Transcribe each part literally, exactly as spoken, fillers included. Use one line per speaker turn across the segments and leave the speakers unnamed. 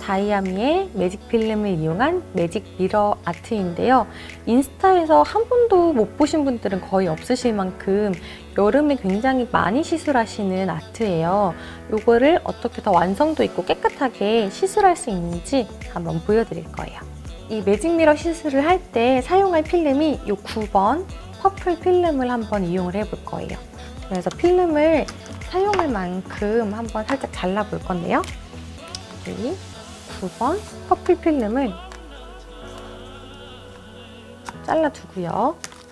다이아미의 매직 필름을 이용한 매직 미러 아트인데요. 인스타에서 한 번도 못 보신 분들은 거의 없으실 만큼 여름에 굉장히 많이 시술하시는 아트예요. 이거를 어떻게 더 완성도 있고 깨끗하게 시술할 수 있는지 한번 보여드릴 거예요. 이 매직 미러 시술을 할 때 사용할 필름이 이 구 번 퍼플 필름을 한번 이용을 해볼 거예요. 그래서 필름을 사용할 만큼 한번 살짝 잘라볼 건데요. 여기 구 번 퍼플 필름을 잘라두고요.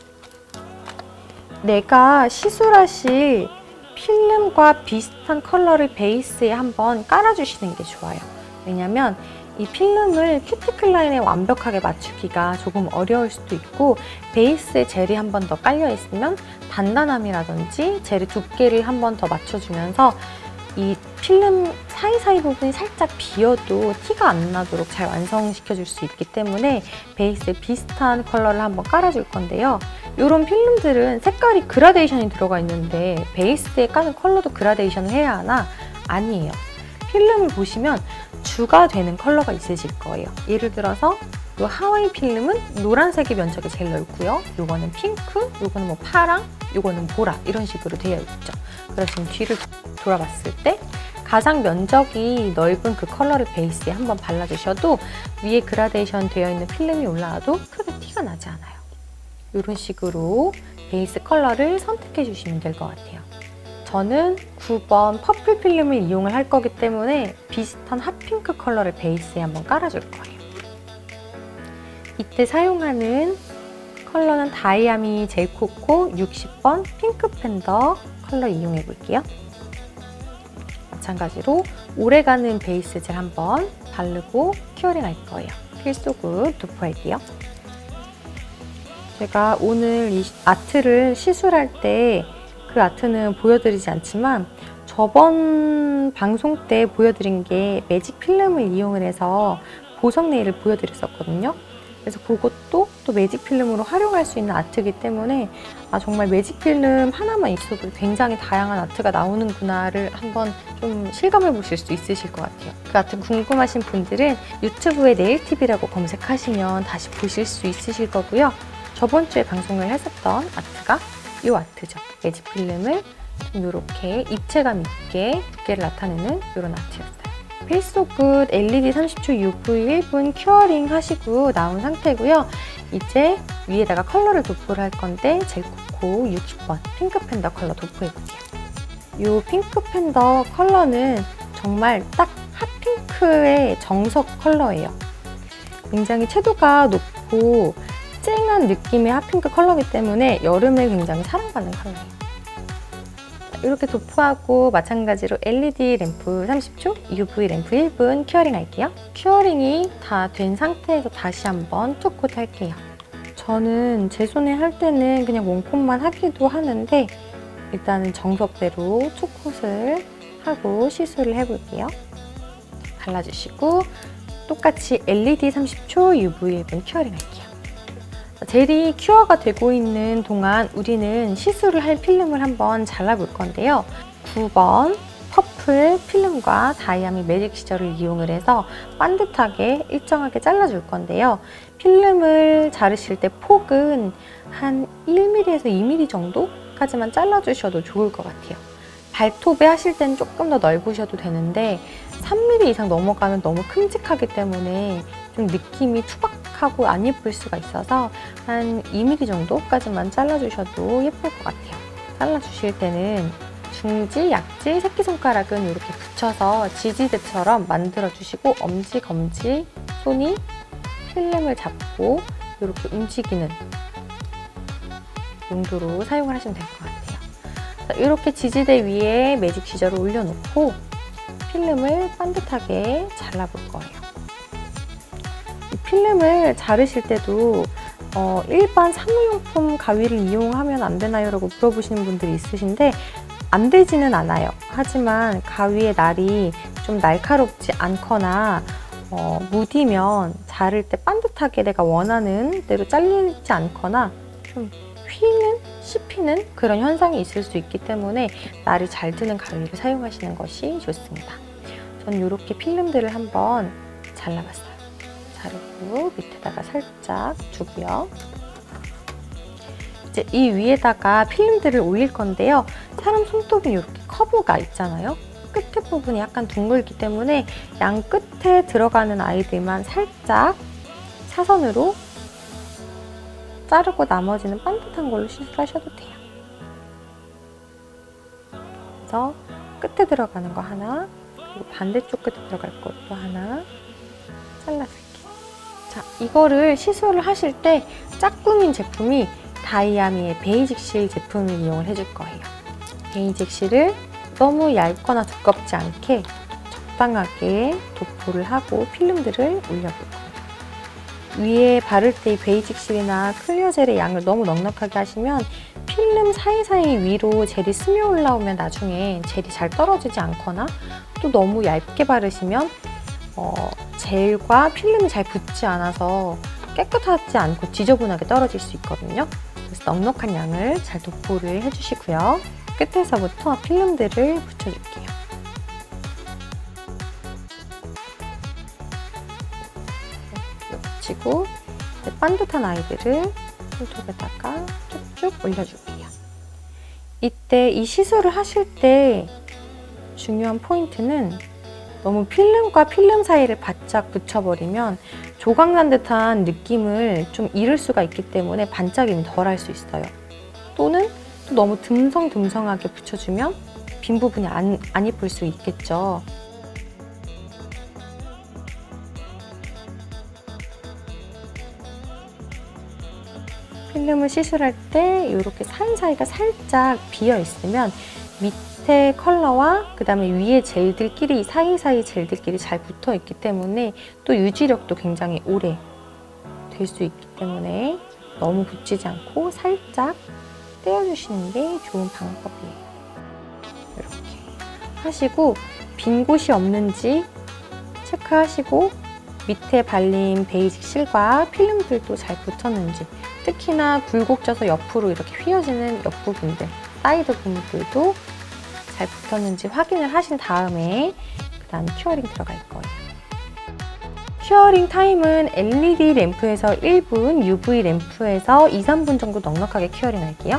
내가 시술하실 필름과 비슷한 컬러를 베이스에 한번 깔아주시는 게 좋아요. 왜냐면 이 필름을 큐티클 라인에 완벽하게 맞추기가 조금 어려울 수도 있고, 베이스에 젤이 한 번 더 깔려 있으면 단단함이라든지 젤의 두께를 한 번 더 맞춰주면서 이 필름 사이사이 부분이 살짝 비어도 티가 안 나도록 잘 완성시켜줄 수 있기 때문에 베이스에 비슷한 컬러를 한번 깔아줄 건데요. 이런 필름들은 색깔이 그라데이션이 들어가 있는데 베이스에 까는 컬러도 그라데이션을 해야 하나? 아니에요. 필름을 보시면 주가 되는 컬러가 있으실 거예요. 예를 들어서 이 하와이 필름은 노란색의 면적이 제일 넓고요. 이거는 핑크, 이거는 뭐 파랑, 이거는 보라 이런 식으로 되어 있죠. 그래서 지금 뒤를 돌아봤을 때 가장 면적이 넓은 그 컬러를 베이스에 한번 발라주셔도 위에 그라데이션 되어 있는 필름이 올라와도 크게 티가 나지 않아요. 이런 식으로 베이스 컬러를 선택해 주시면 될 것 같아요. 저는 구 번 퍼플 필름을 이용을 할 거기 때문에 비슷한 핫핑크 컬러를 베이스에 한번 깔아줄 거예요. 이때 사용하는 컬러는 다이아미 젤 코코 육십 번 핑크 팬더 컬러 이용해 볼게요. 마찬가지로 오래가는 베이스 젤 한번 바르고 큐어링 할 거예요. 필소굿 도포할게요. 제가 오늘 이 아트를 시술할 때 그 아트는 보여드리지 않지만 저번 방송 때 보여드린 게 매직 필름을 이용을 해서 보석 네일을 보여드렸었거든요. 그래서 그것도 또 매직 필름으로 활용할 수 있는 아트이기 때문에 아 정말 매직 필름 하나만 있어도 굉장히 다양한 아트가 나오는구나를 한번 좀 실감해 보실 수 있으실 것 같아요. 그 아트 궁금하신 분들은 유튜브에 네일티비라고 검색하시면 다시 보실 수 있으실 거고요. 저번 주에 방송을 했었던 아트가 이 아트죠. 매직 필름을 이렇게 입체감 있게 두께를 나타내는 이런 아트였어요. 필소굿 엘이디 삼십 초 유브이 일 분 큐어링 하시고 나온 상태고요. 이제 위에다가 컬러를 도포를 할 건데 젤 코코 육십 번 핑크 팬더 컬러 도포해볼게요. 이 핑크 팬더 컬러는 정말 딱 핫핑크의 정석 컬러예요. 굉장히 채도가 높고 쨍한 느낌의 핫핑크 컬러이기 때문에 여름에 굉장히 사랑받는 컬러예요. 이렇게 도포하고 마찬가지로 엘이디 램프 삼십 초, 유브이 램프 일 분 큐어링 할게요. 큐어링이 다 된 상태에서 다시 한번 투콧 할게요. 저는 제 손에 할 때는 그냥 원콧만 하기도 하는데 일단은 정석대로 투콧을 하고 시술을 해볼게요. 발라주시고 똑같이 엘이디 삼십 초, 유브이 일 분 큐어링 할게요. 젤이 큐어가 되고 있는 동안 우리는 시술을 할 필름을 한번 잘라볼 건데요. 구 번 퍼플 필름과 다이아미 매직 시저를 이용을 해서 반듯하게 일정하게 잘라줄 건데요. 필름을 자르실 때 폭은 한 일 밀리미터에서 이 밀리미터 정도까지만 잘라주셔도 좋을 것 같아요. 발톱에 하실 때는 조금 더 넓으셔도 되는데 삼 밀리미터 이상 넘어가면 너무 큼직하기 때문에 좀 느낌이 투박하고 안 예쁠 수가 있어서 한 이 밀리미터 정도까지만 잘라주셔도 예쁠 것 같아요. 잘라주실 때는 중지, 약지, 새끼손가락은 이렇게 붙여서 지지대처럼 만들어주시고 엄지, 검지, 손이 필름을 잡고 이렇게 움직이는 용도로 사용을 하시면 될 것 같아요. 이렇게 지지대 위에 매직 시저를 올려놓고 필름을 반듯하게 잘라볼 거예요. 이 필름을 자르실 때도 어, 일반 사무용품 가위를 이용하면 안 되나요? 라고 물어보시는 분들이 있으신데 안 되지는 않아요. 하지만 가위의 날이 좀 날카롭지 않거나 어, 무디면 자를 때 반듯하게 내가 원하는 대로 잘리지 않거나 좀 휘는, 씹히는 그런 현상이 있을 수 있기 때문에 날이 잘 드는 가위를 사용하시는 것이 좋습니다. 전 이렇게 필름들을 한번 잘라봤어요. 자르고 밑에다가 살짝 두고요. 이제 이 위에다가 필름들을 올릴 건데요. 사람 손톱은 이렇게 커브가 있잖아요. 끝에 부분이 약간 둥글기 때문에 양 끝에 들어가는 아이들만 살짝 사선으로 자르고 나머지는 반듯한 걸로 시술하셔도 돼요. 그래서 끝에 들어가는 거 하나, 그리고 반대쪽 끝에 들어갈 것도 하나 잘라줄게요. 자, 이거를 시술을 하실 때 짝꿍인 제품이 다이아미의 베이직 실 제품을 이용을 해줄 거예요. 베이직 실을 너무 얇거나 두껍지 않게 적당하게 도포를 하고 필름들을 올려볼 거예요. 위에 바를 때 이 베이직 실이나 클리어 젤의 양을 너무 넉넉하게 하시면 필름 사이사이 위로 젤이 스며 올라오면 나중에 젤이 잘 떨어지지 않거나 또 너무 얇게 바르시면 어, 젤과 필름이 잘 붙지 않아서 깨끗하지 않고 지저분하게 떨어질 수 있거든요. 그래서 넉넉한 양을 잘 도포를 해주시고요. 끝에서부터 필름들을 붙여줄게요. 이렇게 붙이고 반듯한 아이들을 손톱에다가 쭉쭉 올려줄게요. 이때 이 시술을 하실 때 중요한 포인트는 너무 필름과 필름 사이를 바짝 붙여버리면 조각난 듯한 느낌을 좀 잃을 수가 있기 때문에 반짝임이 덜 할 수 있어요. 또는 또 너무 듬성듬성하게 붙여주면 빈 부분이 안, 안 예쁠 수 있겠죠. 필름을 시술할 때 이렇게 사이사이가 살짝 비어 있으면 밑에 컬러와 그 다음에 위에 젤들끼리 사이사이 젤들끼리 잘 붙어 있기 때문에 또 유지력도 굉장히 오래 될 수 있기 때문에 너무 붙이지 않고 살짝 떼어주시는 게 좋은 방법이에요. 이렇게 하시고 빈 곳이 없는지 체크하시고 밑에 발린 베이직 실과 필름들도 잘 붙었는지, 특히나 굴곡져서 옆으로 이렇게 휘어지는 옆부분들, 사이드 부분들도 잘 붙었는지 확인을 하신 다음에 그 다음 큐어링 들어갈 거예요. 큐어링 타임은 엘이디 램프에서 일 분, 유브이 램프에서 이, 삼 분 정도 넉넉하게 큐어링 할게요.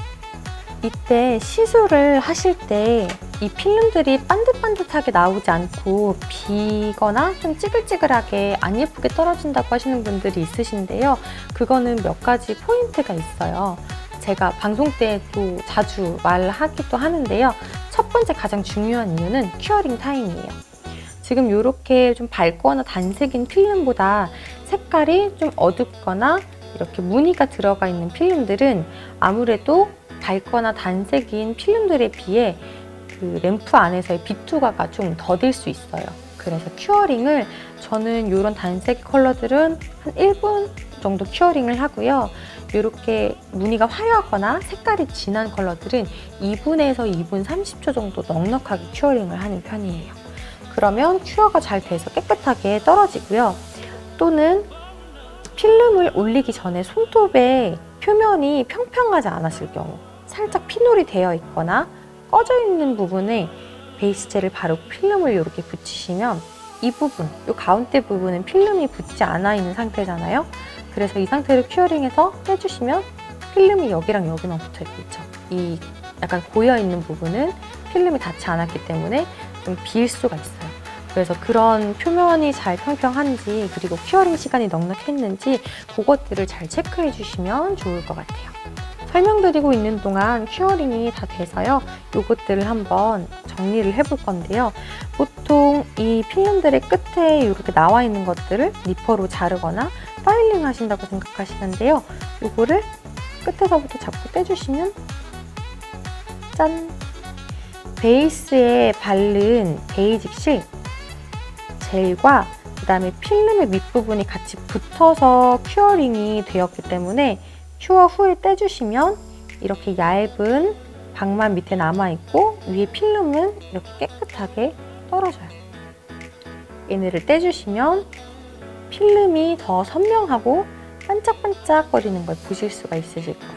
이때 시술을 하실 때 이 필름들이 반듯반듯하게 나오지 않고 비거나 좀 찌글찌글하게 안 예쁘게 떨어진다고 하시는 분들이 있으신데요. 그거는 몇 가지 포인트가 있어요. 제가 방송 때도 자주 말하기도 하는데요. 첫 번째 가장 중요한 이유는 큐어링 타임이에요. 지금 이렇게 좀 밝거나 단색인 필름보다 색깔이 좀 어둡거나 이렇게 무늬가 들어가 있는 필름들은 아무래도 밝거나 단색인 필름들에 비해 그 램프 안에서의 비투가가 좀 더딜 수 있어요. 그래서 큐어링을 저는 이런 단색 컬러들은 한 일 분 정도 큐어링을 하고요. 이렇게 무늬가 화려하거나 색깔이 진한 컬러들은 이 분에서 이 분 삼십 초 정도 넉넉하게 큐어링을 하는 편이에요. 그러면 큐어가 잘 돼서 깨끗하게 떨어지고요. 또는 필름을 올리기 전에 손톱의 표면이 평평하지 않았을 경우, 살짝 피놀이 되어 있거나 꺼져 있는 부분에 베이스 젤을 바르고 필름을 이렇게 붙이시면 이 부분, 이 가운데 부분은 필름이 붙지 않아 있는 상태잖아요. 그래서 이 상태로 큐어링해서 떼주시면 필름이 여기랑 여기만 붙어 있겠죠. 이 약간 고여 있는 부분은 필름이 닿지 않았기 때문에 좀 비일 수가 있어요. 그래서 그런 표면이 잘 평평한지, 그리고 큐어링 시간이 넉넉했는지 그것들을 잘 체크해 주시면 좋을 것 같아요. 설명드리고 있는 동안 큐어링이 다 돼서요. 요것들을 한번 정리를 해볼 건데요. 보통 이 필름들의 끝에 이렇게 나와 있는 것들을 니퍼로 자르거나 파일링 하신다고 생각하시는데요. 요거를 끝에서부터 잡고 떼주시면 짠! 베이스에 바른 베이직 실 젤과 그 다음에 필름의 밑부분이 같이 붙어서 큐어링이 되었기 때문에 큐어 후에 떼주시면 이렇게 얇은 박만 밑에 남아있고 위에 필름은 이렇게 깨끗하게 떨어져요. 얘네를 떼주시면 필름이 더 선명하고 반짝반짝거리는 걸 보실 수가 있으실 거예요.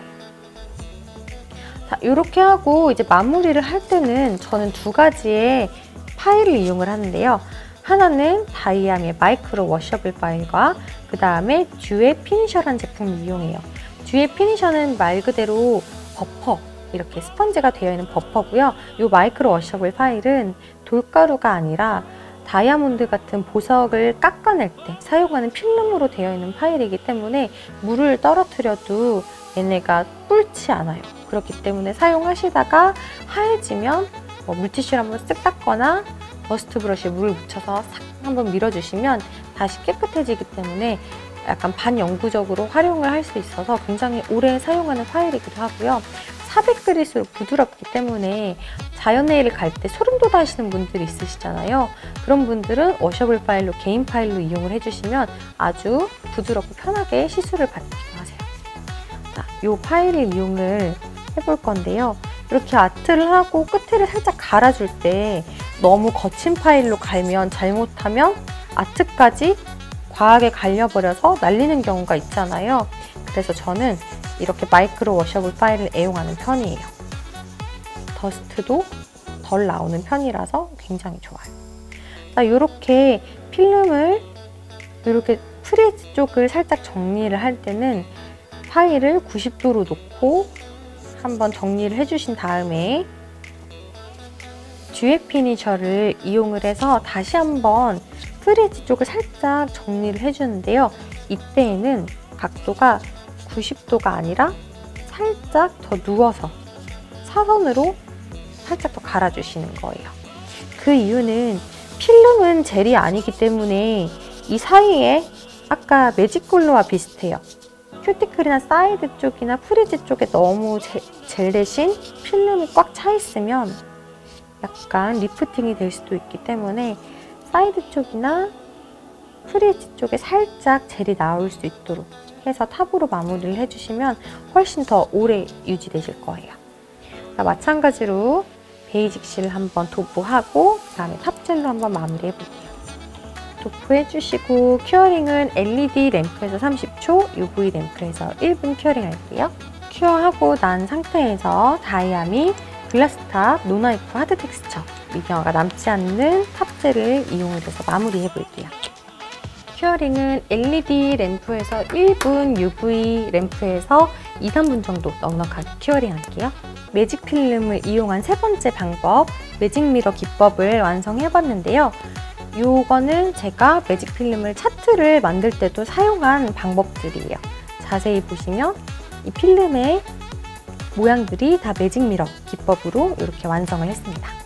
자, 이렇게 하고 이제 마무리를 할 때는 저는 두 가지의 파일을 이용을 하는데요. 하나는 다이아미의 마이크로 워셔블 파일과 그 다음에 듀의 피니셔라는 제품을 이용해요. 듀의 피니셔는 말 그대로 버퍼, 이렇게 스펀지가 되어 있는 버퍼고요. 이 마이크로 워셔블 파일은 돌가루가 아니라 다이아몬드 같은 보석을 깎아낼 때 사용하는 필름으로 되어 있는 파일이기 때문에 물을 떨어뜨려도 얘네가 뿔지 않아요. 그렇기 때문에 사용하시다가 하얘지면 뭐 물티슈를 한번 쓱 닦거나 더스트 브러쉬에 물을 묻혀서 싹 한번 밀어주시면 다시 깨끗해지기 때문에 약간 반영구적으로 활용을 할 수 있어서 굉장히 오래 사용하는 파일이기도 하고요. 사백 그릿으로 부드럽기 때문에 자연 네일을 갈 때 소름 돋아 하시는 분들이 있으시잖아요. 그런 분들은 워셔블 파일로, 개인 파일로 이용을 해주시면 아주 부드럽고 편하게 시술을 받기도 하세요. 자, 이 파일을 이용을 해볼 건데요. 이렇게 아트를 하고 끝을 살짝 갈아줄 때 너무 거친 파일로 갈면 잘못하면 아트까지 과하게 갈려버려서 날리는 경우가 있잖아요. 그래서 저는 이렇게 마이크로 워셔블 파일을 애용하는 편이에요. 더스트도 덜 나오는 편이라서 굉장히 좋아요. 자, 이렇게 필름을 이렇게 프리즈 쪽을 살짝 정리를 할 때는 파일을 구십 도로 놓고 한번 정리를 해주신 다음에 듀의 피니셔를 이용을 해서 다시 한번 프리즈 쪽을 살짝 정리를 해주는데요. 이때에는 각도가 구십 도가 아니라 살짝 더 누워서 사선으로 살짝 더 갈아주시는 거예요. 그 이유는 필름은 젤이 아니기 때문에 이 사이에 아까 매직글로와 비슷해요. 큐티클이나 사이드 쪽이나 프리즈 쪽에 너무 제, 젤 대신 필름이 꽉 차 있으면 약간 리프팅이 될 수도 있기 때문에 사이드 쪽이나 프리즈 쪽에 살짝 젤이 나올 수 있도록 해서 탑으로 마무리를 해주시면 훨씬 더 오래 유지되실 거예요. 자, 마찬가지로 베이직 실을 한번 도포하고 그 다음에 탑젤로 한번 마무리 해볼게요. 도포해주시고 큐어링은 엘이디 램프에서 삼십 초, 유브이 램프에서 일 분 큐어링 할게요. 큐어하고 난 상태에서 다이아미 글라스탑 노나이프 하드 텍스처 미경화가 남지 않는 탑젤을 이용을 해서 마무리 해볼게요. 큐어링은 엘이디 램프에서 일 분, 유브이 램프에서 이, 삼 분 정도 넉넉하게 큐어링 할게요. 매직 필름을 이용한 세 번째 방법, 매직 미러 기법을 완성해봤는데요. 요거는 제가 매직 필름을 차트를 만들 때도 사용한 방법들이에요. 자세히 보시면 이 필름의 모양들이 다 매직 미러 기법으로 이렇게 완성을 했습니다.